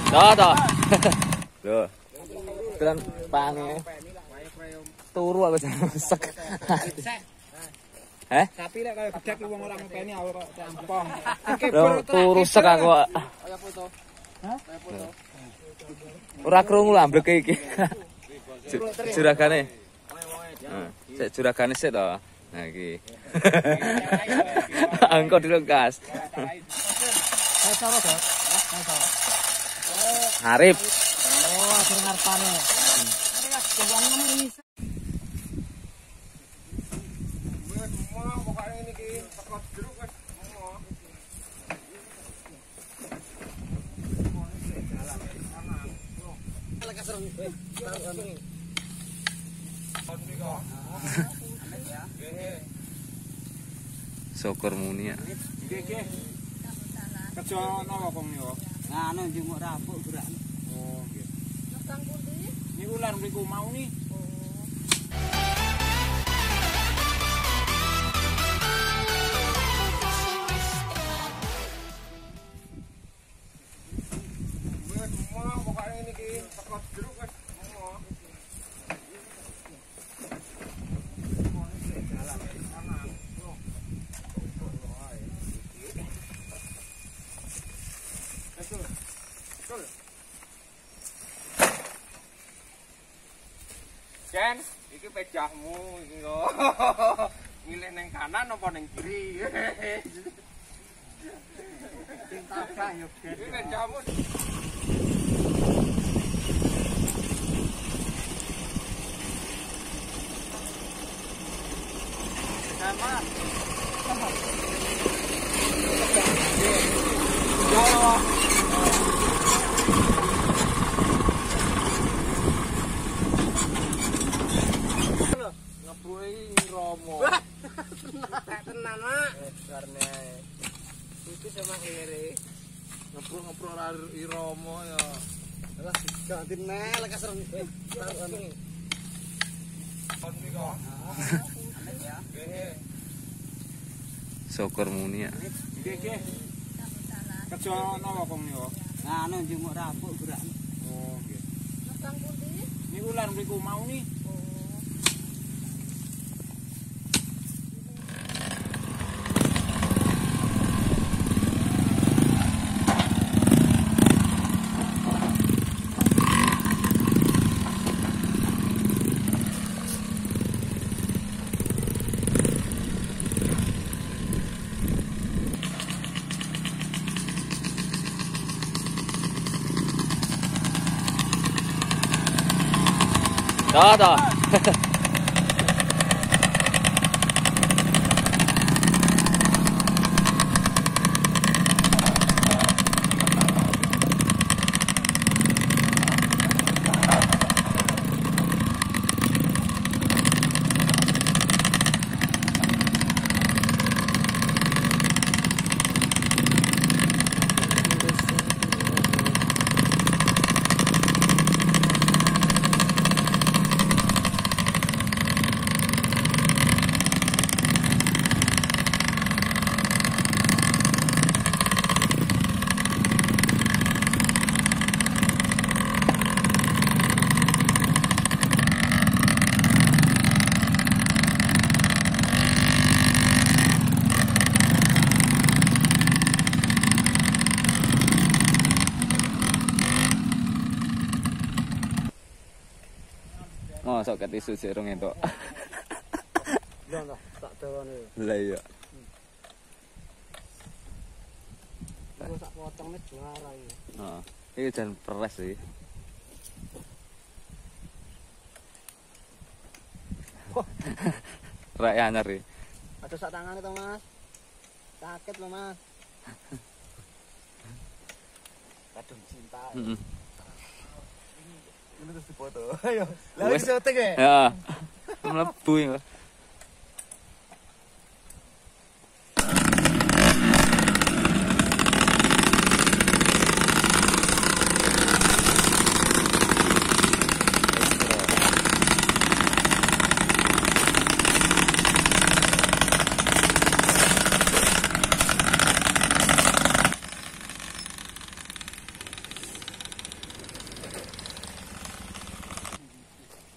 Đó đó. Lho. Tenan pange. Turu aku sek. Tapi lek kaya gedek wong ora ngopeni ora tempong. Turu sek aku. Kaya foto. Hah? Kaya foto. Ora krungu lah ambleke iki. Juragane. Sik juragane sik to. Nah iki. Angkot dulu gas. Arif. Oh, akhir ngarepane. Syukur muni ya. Nggih. Kerja napa kong niku? Nganu njumuk rabuk gerak. Oh, nggih. Nang pundi? Niku lan mriku mau nih. Jen, iki pejahmu iki kok. Milih ning kanan apa ning kiri? Sing tabrak yo, Jen. Iki pejahmu. Sama. Romo. Tenan, Mak. Karena itu sama iri. Ngobrol Romo ya. Lah ganti nel kasar. Taruhan iki. Syukur muni ya. Nggih. Kerja napa kong niku? Nganu njumuk rabuk gerak. Oh, nggih. Nang pundi? Niku lan mriku mau nih. Đó đó. Mosok ketisu sik rong entuk. Lho tak dawane. Lah iya. Iku sak potong juara iki. Heeh. Iki jan peres sih. Rek anyar iki. Aduh sak tangane to, Mas. Sakit lho, Mas. Kadung cinta. Heeh. Ini terus dipoto. Ayo. Lah wis syuting ya? Heeh. Mlebu iki.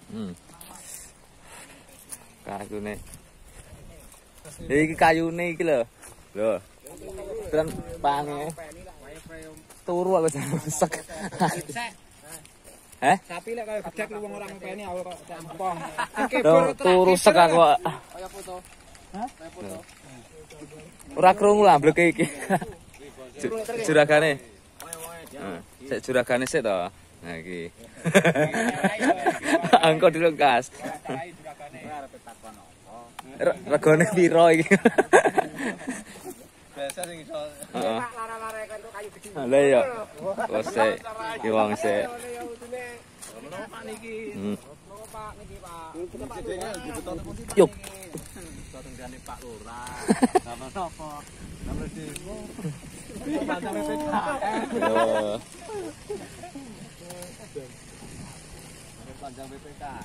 Kayune. Iki kayune iki lho. Lho. Tekan pange. Turu aku rusak. Heh? Sapi lek kaya gedek wong ora ngopeni awal kok empong. Turu rusak aku. Kaya foto. Hah? Kaya foto. Ora krungu lah bleke iki. Juragane. Sik juragane sik to. Nah iki. Angko dulu gas. Regane piro iki? Biasa sing iso. Heeh. Lara-lara kan kayu gede. Lah iya. Wes sik. Iki wong sik. Pak niki. Pak niki, Pak. Yuk. Tenggane Pak Lurah. Nama sapa? Nama demo. Panjang PPKN. Panjang PPKN.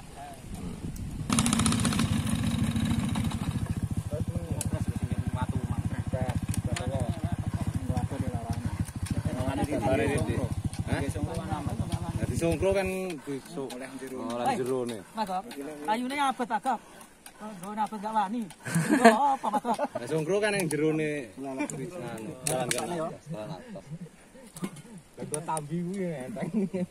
Disongkro kan besok oleh jero ne. Mas, ayune abet agak. Nggon abet gak wani. Apa Mas? Lah songkro kan yang jero ne. Jalan kan yo. Jalan atas. Lah tambi kuwi enteng.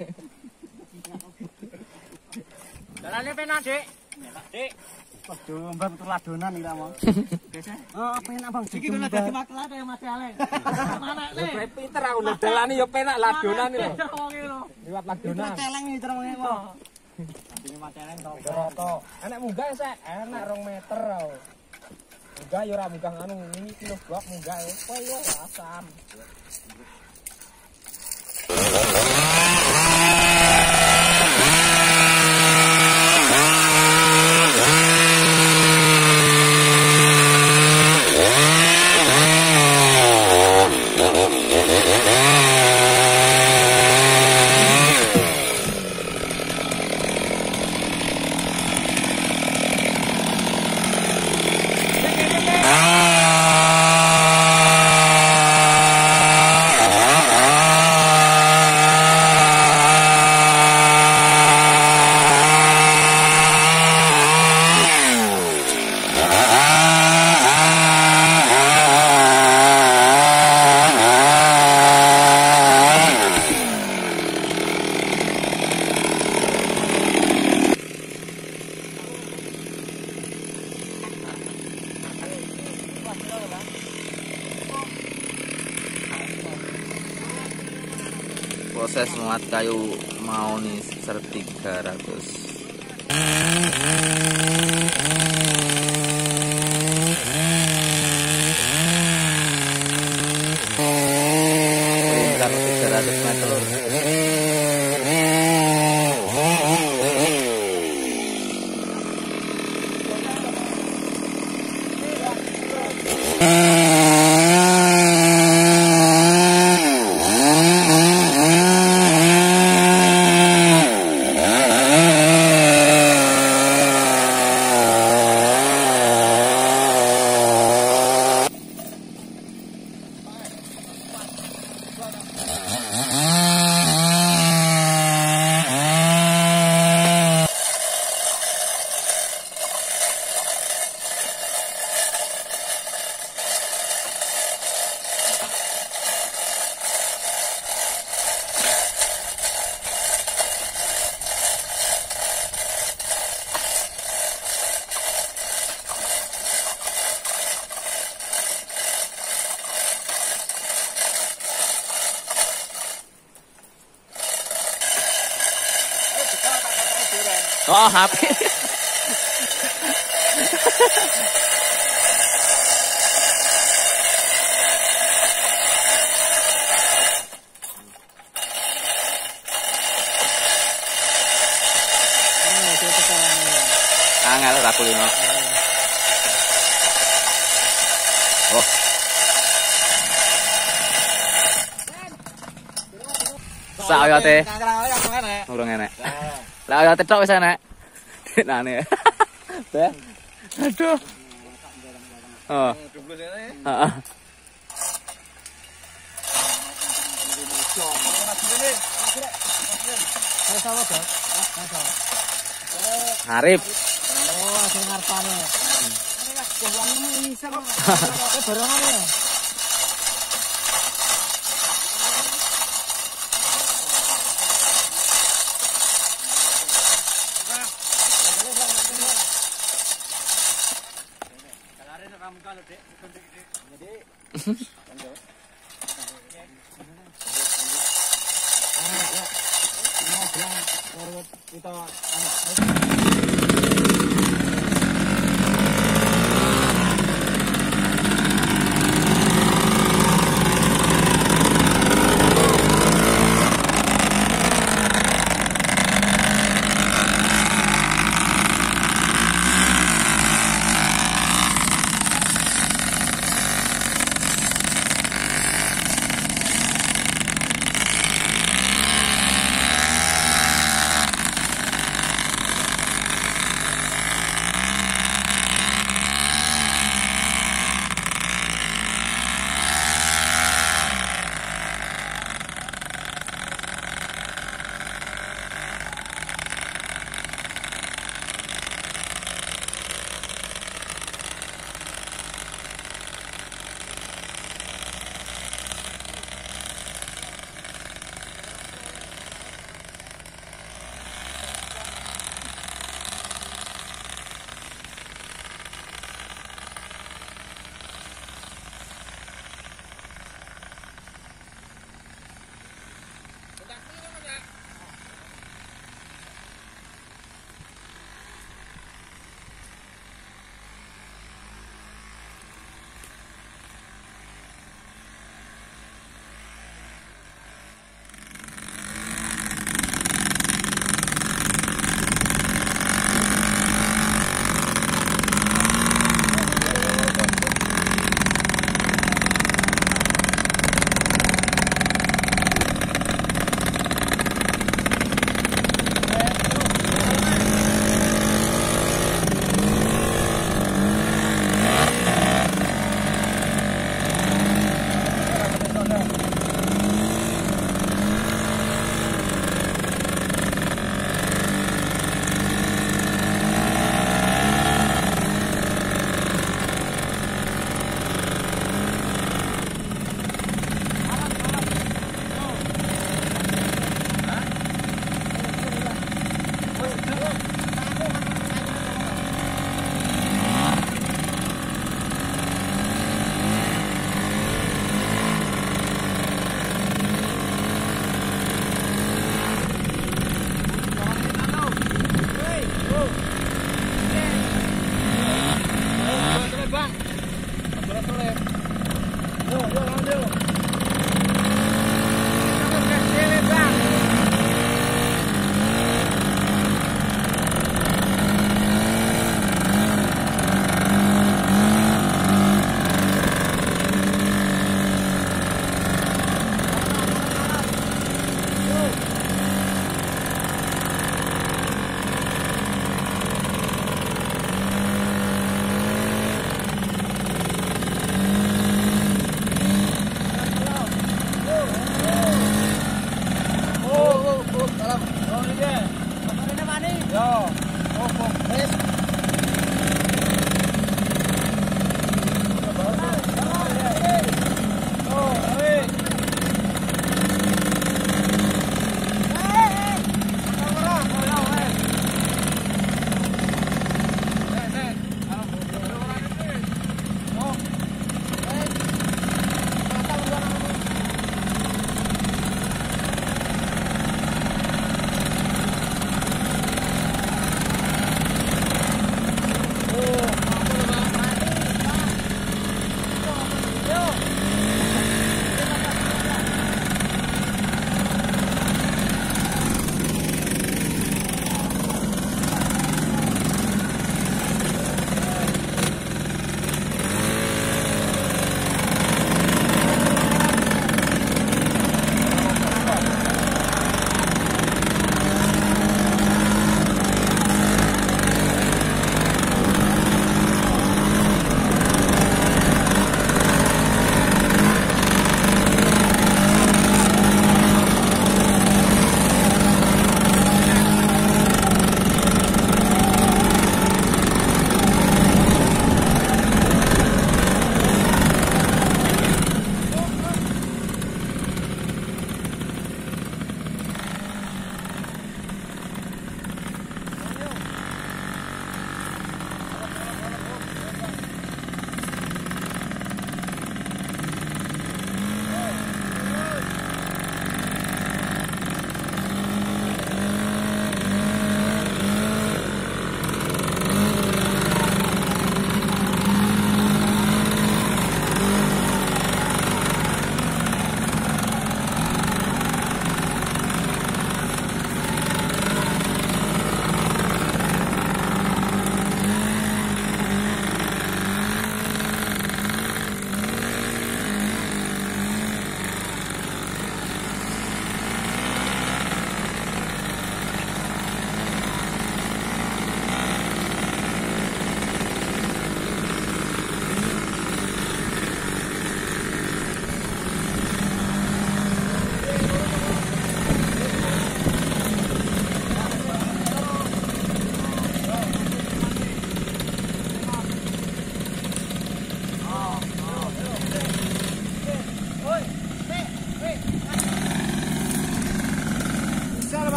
Dalane penak, Dik. Dik. Waduh, mbak betul ladonan iki lah, Mang. Oh, penak Bang. Iki lho dadi makelar kaya Mas Ale. Mana le? Pinter aku lho dalane yo penak ladonan iki lho. Liwat ladonan. Celeng iki terus kok. Sampinge Mas Celeng to. Roto. Enak munggah sek, enak 2 meter aku. Munggah yo ora munggah anu ini kilo blok munggah yo. Kowe yo asam. Proses muat kayu mau nih 300. Kalau 300 meter. Oh, HP. Angel raku lino. Oh. Sak oyote. Urung enek. Lah oyote tok wis enek. Nane. Teh. Aduh. Oh. Heeh. Arif. Oh, sing ngarepane. Ini bisa kok. Barangane.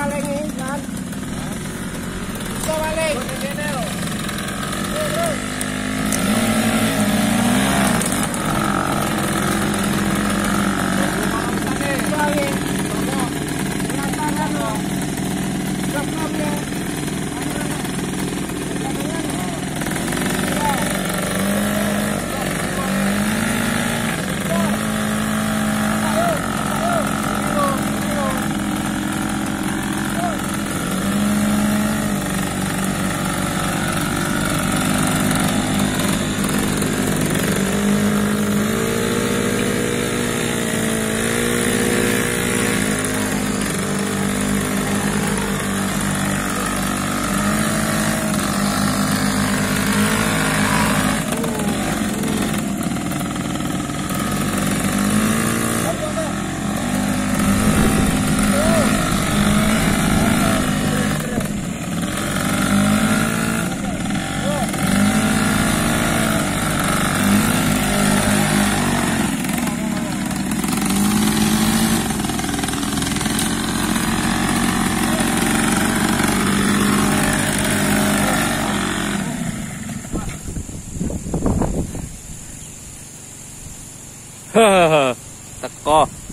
maling iki, kan. Iso maling. Kene lho. Teko